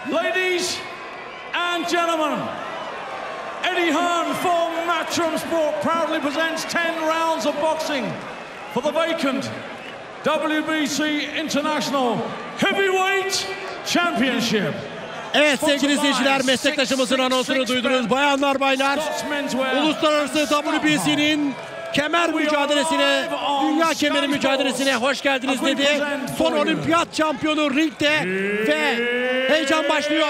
Ladies and gentlemen, Eddie Hearn for Matchroom Sport proudly presents 10 rounds of boxing for the vacant WBC International Heavyweight Championship. Evet sevgili izleyiciler, meslektaşımızın anonsunu duydunuz. Bayanlar baylar, Uluslararası WBC'nin kemer mücadelesine, dünya kemeri mücadelesine hoş geldiniz dedi. Son olimpiyat şampiyonu ringde ve heyecan başlıyor.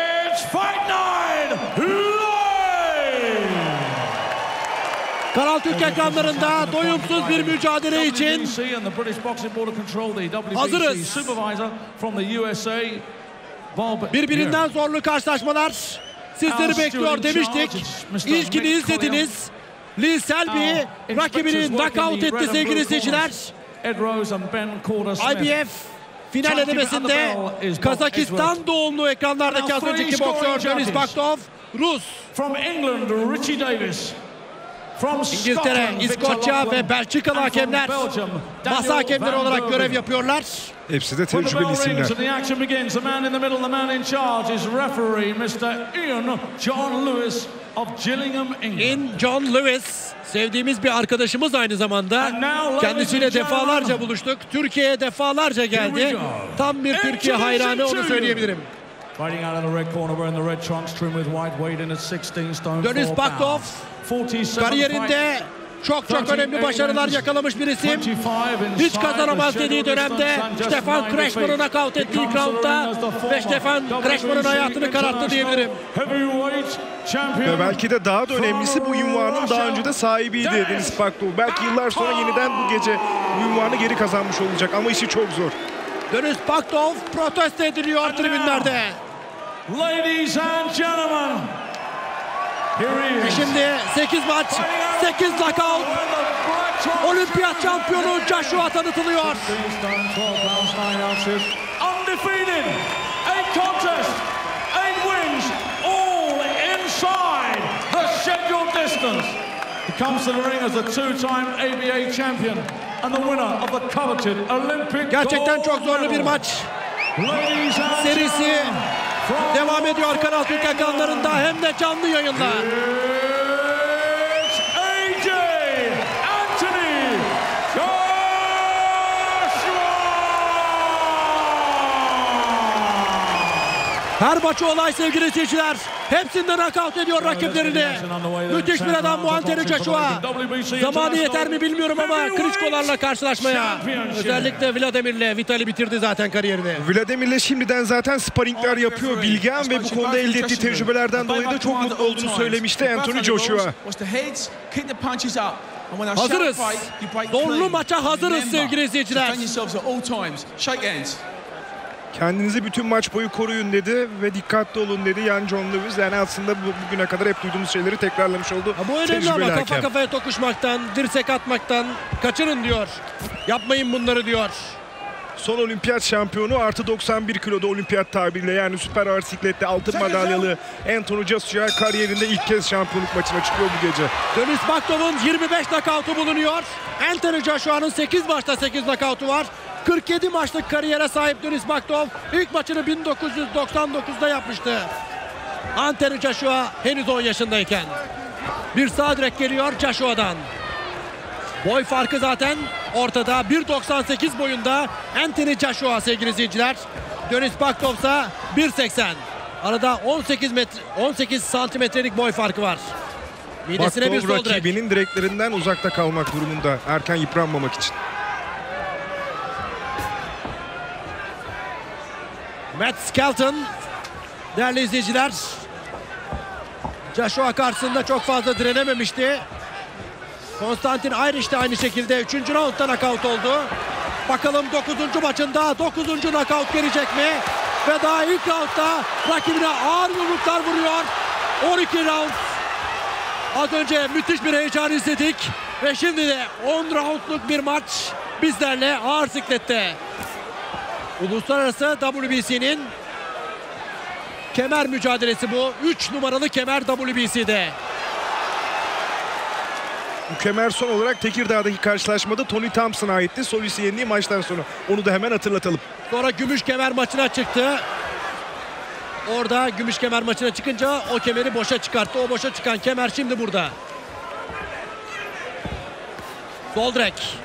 Kanal Türk ekranlarında doyumsuz bir mücadele için hazırız. Birbirinden zorlu karşılaşmalar sizleri bekliyor demiştik. İlkini izlediniz. Lee Selby rakibini knockout etti sevgili izleyiciler. IBF final edemesinde Kazakistan doğumlu ekranlardaki az önceki boksör Denis Baktov, Rus. İngiltere, İskoçya ve Belçikalı hakemler masa hakemleri olarak görev yapıyorlar. Hepsi de tecrübeli isimler. Ian John Lewis, sevdiğimiz bir arkadaşımız aynı zamanda. Kendisiyle defalarca buluştuk. Türkiye'ye defalarca geldi. Tam bir Türkiye hayranı, onu söyleyebilirim. Denis Baktov kariyerinde çok önemli başarılar yakalamış bir isim. Hiç kazanamaz dediği dönemde Stefan Kretschmann'ı knockout etti ilk roundda ve Stefan Kretschmann'ın hayatını kararttı diyebilirim. Ve belki de daha da önemlisi bu unvanın daha önce de sahibiydi Denis Baktov. Belki yıllar sonra yeniden bu gece bu unvanı geri kazanmış olacak ama işi çok zor. Denis Baktov protesto ediliyor tribünlerde. Ladies and gentlemen, şimdi 8 maç, 8 knockout. Olimpiyat şampiyonu Joshua tanıtılıyor. Undefeated, 8 contests, 8 wins, all inside the scheduled distance. He comes to the ring as a two-time ABA champion and the winner of the coveted Olympic. Gerçekten çok zorlu bir maç serisi devam ediyor Kanal Türk ekranlarında, hem de canlı yayında. Her maçı olay sevgili izleyiciler. Hepsinde knockout ediyor rakiplerini. Müthiş bir adam bu Anthony Joshua. Zamanı yeter mi bilmiyorum ama Klitschko'larla karşılaşmaya. Özellikle Vladimir'le. Vitali bitirdi zaten kariyerini. Vladimir'le şimdiden zaten sparringler yapıyor bilgen ve bu konuda elde ettiği tecrübelerden dolayı da çok mutlu olduğunu söylemişti Anthony Joshua. Hazırız. Zorlu maça hazırız sevgili izleyiciler. Kendinizi bütün maç boyu koruyun dedi ve dikkatli olun dedi Ian John Lewis. Yani aslında bugüne kadar hep duyduğumuz şeyleri tekrarlamış oldu. Bu önemli ama kafa kafaya tokuşmaktan, dirsek atmaktan kaçının diyor. Yapmayın bunları diyor. Son olimpiyat şampiyonu artı 91 kiloda olimpiyat tabiriyle, yani süper ağır siklette altın madalyalı Anthony Joshua kariyerinde ilk kez şampiyonluk maçına çıkıyor bu gece. Denis Baktov'un 25 knockout'u bulunuyor. Anthony Joshua'nın 8 maçta 8 knockout'u var. 47 maçlık kariyere sahip Denis Baktov ilk maçını 1999'da yapmıştı. Anthony Joshua henüz 10 yaşındayken. Bir sağ direkt geliyor Joshua'dan. Boy farkı zaten ortada. 1.98 boyunda Anthony Joshua sevgili izleyiciler. Denis Baktov ise 1.80. Arada 18 santimetrelik boy farkı var. Midesine bir sol direkt. Rakibinin direklerinden uzakta kalmak durumunda erken yıpranmamak için. Matt Skelton değerli izleyiciler, Joshua karşısında çok fazla direnememişti. Konstantin Irish de aynı şekilde 3. roundda knockout oldu. Bakalım 9. maçında 9. knockout gelecek mi? Ve daha ilk roundda rakibine ağır yumruklar vuruyor. 12 round. Az önce müthiş bir heyecan izledik. Ve şimdi de 10 roundluk bir maç bizlerle ağır siklette. Uluslararası WBC'nin kemer mücadelesi bu. 3 numaralı kemer WBC'de. Bu kemer son olarak Tekirdağ'daki karşılaşmada Tony Thompson'a aitti. Solis'i yendiği maçtan sonra. Onu da hemen hatırlatalım. Sonra gümüş kemer maçına çıktı. orada gümüş kemer maçına çıkınca o kemeri boşa çıkarttı. O boşa çıkan kemer şimdi burada. Sol direk.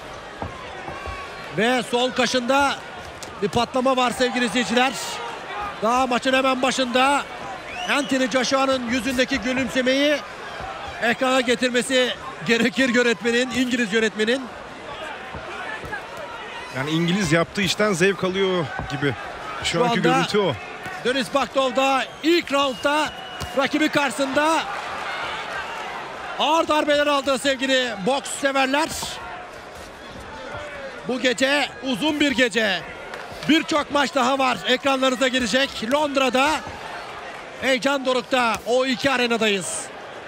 Ve sol kaşında bir patlama var sevgili izleyiciler. Daha maçın hemen başında Anthony Joshua'nın yüzündeki gülümsemeyi ekrana getirmesi gerekir yönetmenin, İngiliz yönetmenin. Yani İngiliz yaptığı işten zevk alıyor gibi. Şu anki görüntü o. Denis Baktov da ilk roundda rakibi karşısında ağır darbeler aldı sevgili boks severler. Bu gece uzun bir gece. Birçok maç daha var. Ekranlarınıza gelecek. Londra'da heyecan dorukta. O2 arenadayız.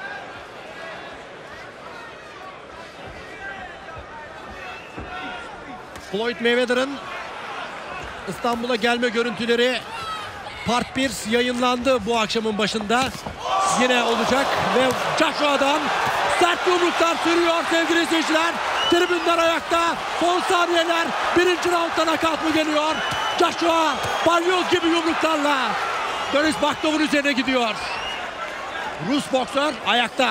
Floyd Mayweather'ın İstanbul'a gelme görüntüleri Part 1 yayınlandı bu akşamın başında. Yine olacak ve Joshua'dan sert yumruklar sürüyor sevgili izleyiciler. Tribünler ayakta. Son saniyeler. Birinci roundda nakat mı geliyor? Joshua balyoz gibi yumruklarla Denis Baktov'un üzerine gidiyor. Rus boksör ayakta.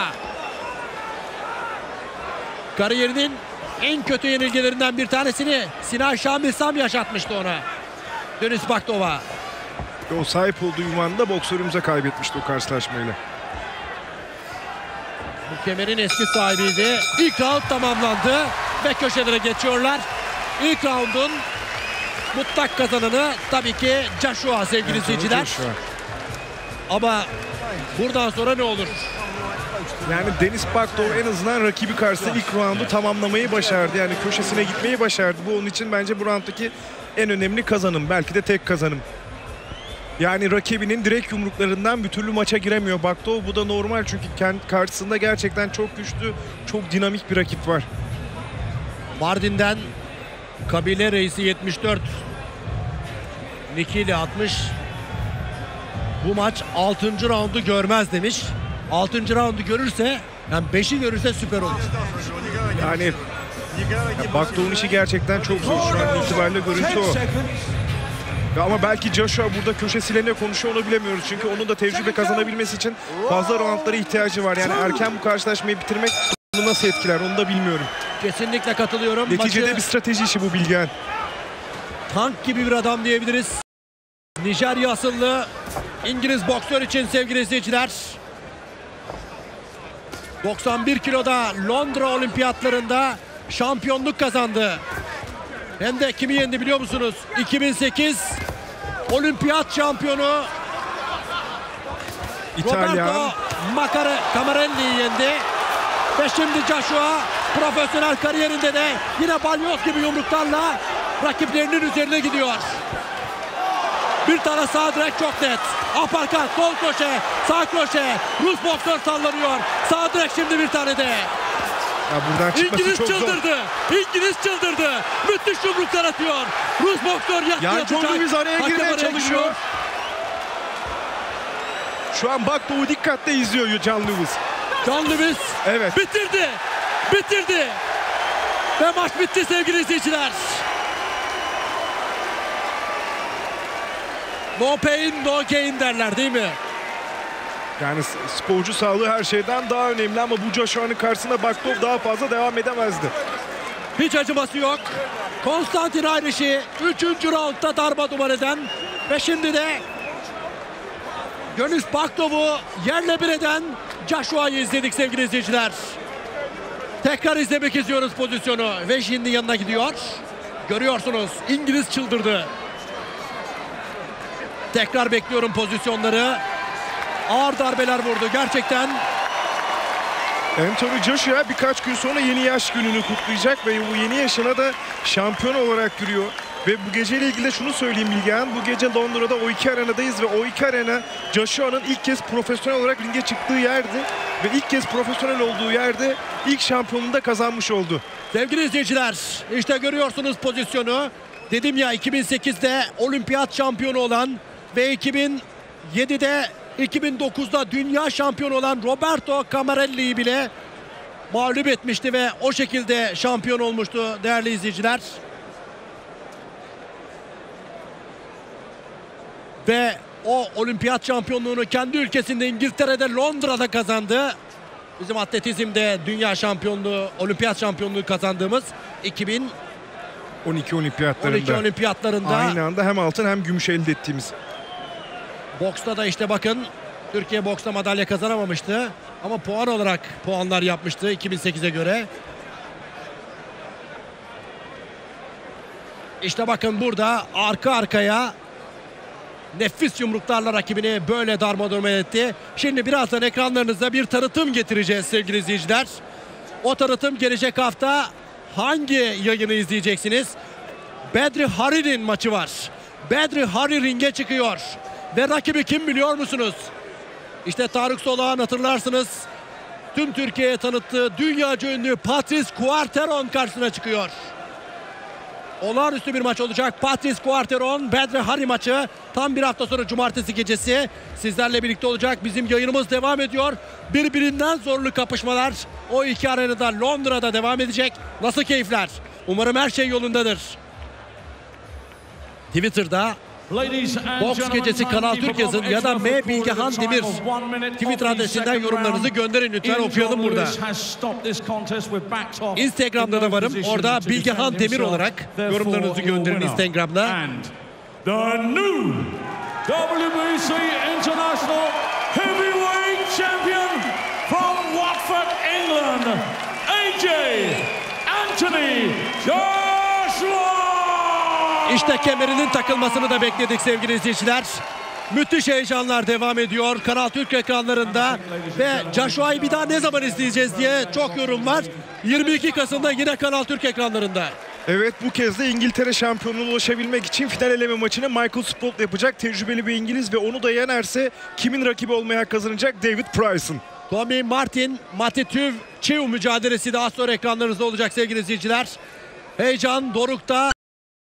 Kariyerinin en kötü yenilgilerinden bir tanesini Sinan Şamilsam yaşatmıştı ona. Denis Baktov'a. O sahip olduğu ünvanı boksörümüze kaybetmişti o karşılaşmayla. Bu kemerin eski sahibiydi. İlk round tamamlandı ve köşelere geçiyorlar. İlk roundun mutlak kazananı tabii ki Joshua sevgili izleyiciler. Ama buradan sonra ne olur? Yani Denis Baktov en azından rakibi karşısında ilk roundu tamamlamayı başardı. Yani köşesine gitmeyi başardı. Bu onun için bence bu rounddaki en önemli kazanım. Belki de tek kazanım. Yani rakibinin direkt yumruklarından bir türlü maça giremiyor Baktov. Bu da normal çünkü karşısında gerçekten çok güçlü, çok dinamik bir rakip var. Mardin'den kabile reisi 74. Nikili 60. Bu maç 6. roundu görmez demiş. 6. roundu görürse, yani 5'i görürse süper olur. Yani Baktov'un işi gerçekten çok zor. Şu an itibariyle görüntü o. Ama belki Joshua burada köşesiyle ne konuşuyor onu bilemiyoruz. Çünkü onun da tecrübe kazanabilmesi için fazla roundlara ihtiyacı var. Yani erken bu karşılaşmayı bitirmek onu nasıl etkiler onu da bilmiyorum. Kesinlikle katılıyorum. Neticede bir strateji işi bu Bilgehan. Tank gibi bir adam diyebiliriz. Nijerya asıllı İngiliz boksör için sevgili izleyiciler. 91 kiloda Londra olimpiyatlarında şampiyonluk kazandı. Hem de kimi yendi biliyor musunuz? 2008 olimpiyat şampiyonu Roberto Camarelli'yi yendi. Ve şimdi Joshua profesyonel kariyerinde de yine balyoz gibi yumruklarla rakiplerinin üzerine gidiyor. Bir tane sağ direk çok net. Aparkat, sol köşe, sağ köşe. Rus boksör sallanıyor. Sağ direk şimdi bir tane de. Ya buradan çıkması İngiliz çok çıldırdı. Zor. İngiliz çıldırdı. Müthiş yumruklar atıyor. Rus boksör yani John Lewis araya girmeye çalışıyor. Şu an Baktov'u dikkatle izliyor John Lewis. John Lewis evet. Bitirdi. Bitirdi. Ve maç bitti sevgili izleyiciler. No pain, no gain derler değil mi? Yani sporcu sağlığı her şeyden daha önemli ama bu Joshua'nın karşısında Baktov daha fazla devam edemezdi. Hiç acıması yok. Konstantin Ayrış'ı 3. roundda darmadağın eden ve şimdi de Denis Baktov'u yerle bir eden Joshua'yı izledik sevgili izleyiciler. Tekrar izlemek istiyoruz pozisyonu ve şimdi yanına gidiyor. Görüyorsunuz İngiliz çıldırdı. Tekrar bekliyorum pozisyonları. Ağır darbeler vurdu gerçekten. Anthony Joshua birkaç gün sonra yeni yaş gününü kutlayacak ve bu yeni yaşına da şampiyon olarak giriyor. Ve bu geceyle ilgili de şunu söyleyeyim Bilgehan. Bu gece Londra'da O2 Arena'dayız ve O2 Arena Joshua'nın ilk kez profesyonel olarak ringe çıktığı yerdi. Ve ilk kez profesyonel olduğu yerde ilk şampiyonluğunu da kazanmış oldu. Sevgili izleyiciler işte görüyorsunuz pozisyonu. Dedim ya 2008'de olimpiyat şampiyonu olan ve 2007'de 2009'da dünya şampiyonu olan Roberto Camarelli'yi bile mağlup etmişti ve o şekilde şampiyon olmuştu değerli izleyiciler. Ve o olimpiyat şampiyonluğunu kendi ülkesinde İngiltere'de Londra'da kazandı. Bizim atletizmde dünya şampiyonluğu, olimpiyat şampiyonluğu kazandığımız 12 olimpiyatlarında. 12 olimpiyatlarında. Aynı anda hem altın hem gümüş elde ettiğimiz. Boksta da işte bakın, Türkiye boksta madalya kazanamamıştı. Ama puan olarak puanlar yapmıştı 2008'e göre. İşte bakın burada arka arkaya nefis yumruklarla rakibini böyle darmadağın etti. Şimdi birazdan ekranlarınıza bir tanıtım getireceğiz sevgili izleyiciler. O tanıtım gelecek hafta hangi yayını izleyeceksiniz? Badri Hari'nin maçı var. Badri Hari ringe çıkıyor. Ve rakibi kim biliyor musunuz? İşte Tarık Solağan, hatırlarsınız. Tüm Türkiye'ye tanıttığı dünyaca ünlü Patrice Quarteron karşısına çıkıyor. Olağanüstü bir maç olacak. Patrice Quarteron, Badri Hari maçı tam bir hafta sonra cumartesi gecesi sizlerle birlikte olacak. Bizim yayınımız devam ediyor. Birbirinden zorlu kapışmalar o iki arenada Londra'da devam edecek. Nasıl keyifler? Umarım her şey yolundadır. Twitter'da Boks Gecesi Kanal Türk yazın ya da M. Bilgehan Demir Twitter adresinden yorumlarınızı gönderin lütfen, okuyalım burada. Instagram'da da varım. Orada Bilgehan Demir olarak yorumlarınızı gönderin Instagram'da. The new WBC International Heavyweight Champion from Watford, England, AJ Anthony Joshua. İşte kemerinin takılmasını da bekledik sevgili izleyiciler. Müthiş heyecanlar devam ediyor Kanal Türk ekranlarında ve Joshua'yı bir daha ne zaman izleyeceğiz diye çok yorum var. 22 Kasım'da yine Kanal Türk ekranlarında. Evet, bu kez de İngiltere şampiyonluğuna ulaşabilmek için final eleme maçını Michael Sport yapacak. Tecrübeli bir İngiliz ve onu da yenerse kimin rakibi olmaya kazanacak? David Price'ın. Tommy Martin, Matthew Chiu mücadelesi de az sonra ekranlarınızda olacak sevgili izleyiciler. Heyecan dorukta.